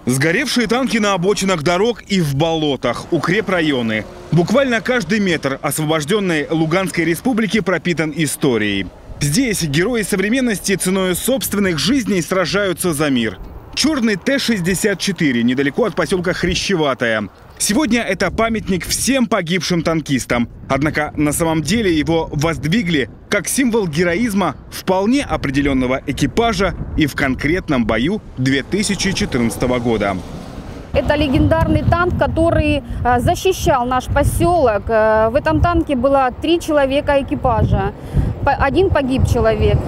Сгоревшие танки на обочинах дорог и в болотах, укрепрайоны. Буквально каждый метр освобожденной Луганской республики пропитан историей. Здесь герои современности ценой собственных жизней сражаются за мир. Черный Т-64 недалеко от поселка Хрящеватое. Сегодня это памятник всем погибшим танкистам. Однако на самом деле его воздвигли как символ героизма вполне определенного экипажа и в конкретном бою 2014 года. Это легендарный танк, который защищал наш поселок. В этом танке было 3 человека экипажа. Один погиб человек.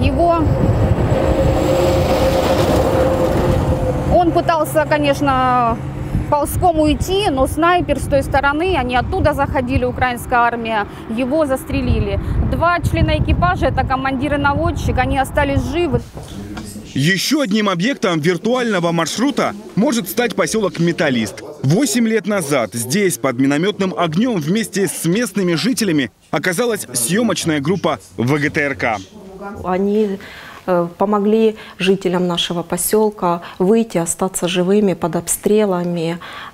Он пытался, конечно, ползком уйти, но снайпер с той стороны, они оттуда заходили, украинская армия, его застрелили. 2 члена экипажа, это командир и наводчик, они остались живы. Еще одним объектом виртуального маршрута может стать поселок Металлист. 8 лет назад здесь под минометным огнем вместе с местными жителями оказалась съемочная группа ВГТРК. Они помогли жителям нашего поселка выйти, остаться живыми под обстрелами,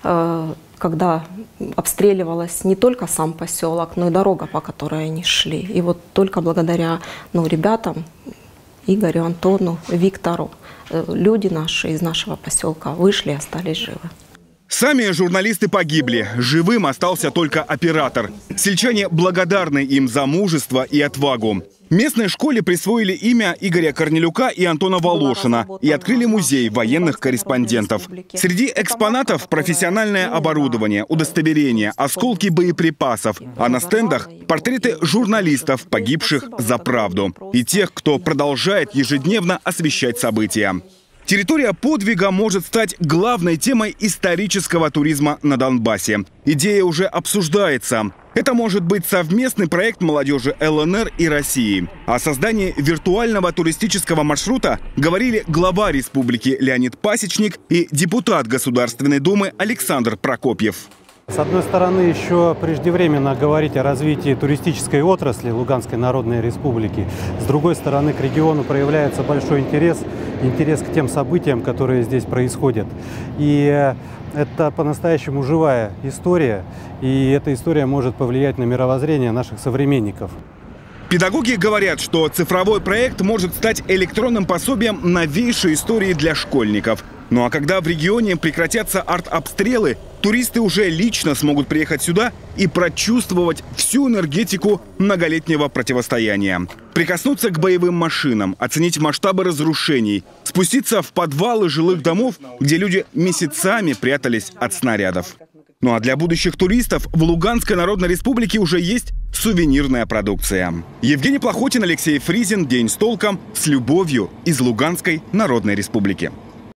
когда обстреливалась не только сам поселок, но и дорога, по которой они шли. И вот только благодаря ребятам, Игорю, Антону, Виктору, люди наши из нашего поселка вышли и остались живы. Сами журналисты погибли. Живым остался только оператор. Сельчане благодарны им за мужество и отвагу. Местной школе присвоили имя Игоря Корнелюка и Антона Волошина и открыли музей военных корреспондентов. Среди экспонатов профессиональное оборудование, удостоверения, осколки боеприпасов, а на стендах портреты журналистов, погибших за правду, и тех, кто продолжает ежедневно освещать события. Территория подвига может стать главной темой исторического туризма на Донбассе. Идея уже обсуждается. Это может быть совместный проект молодежи ЛНР и России. О создании виртуального туристического маршрута говорили глава республики Леонид Пасечник и депутат Государственной Думы Александр Прокопьев. С одной стороны, еще преждевременно говорить о развитии туристической отрасли Луганской Народной Республики. С другой стороны, к региону проявляется большой интерес к тем событиям, которые здесь происходят. И это по-настоящему живая история, и эта история может повлиять на мировоззрение наших современников. Педагоги говорят, что цифровой проект может стать электронным пособием новейшей истории для школьников. Ну а когда в регионе прекратятся артобстрелы, туристы уже лично смогут приехать сюда и прочувствовать всю энергетику многолетнего противостояния. Прикоснуться к боевым машинам, оценить масштабы разрушений, спуститься в подвалы жилых домов, где люди месяцами прятались от снарядов. Ну а для будущих туристов в Луганской Народной Республике уже есть сувенирная продукция. Евгений Плохотин, Алексей Фризин. День с толком. С любовью из Луганской Народной Республики.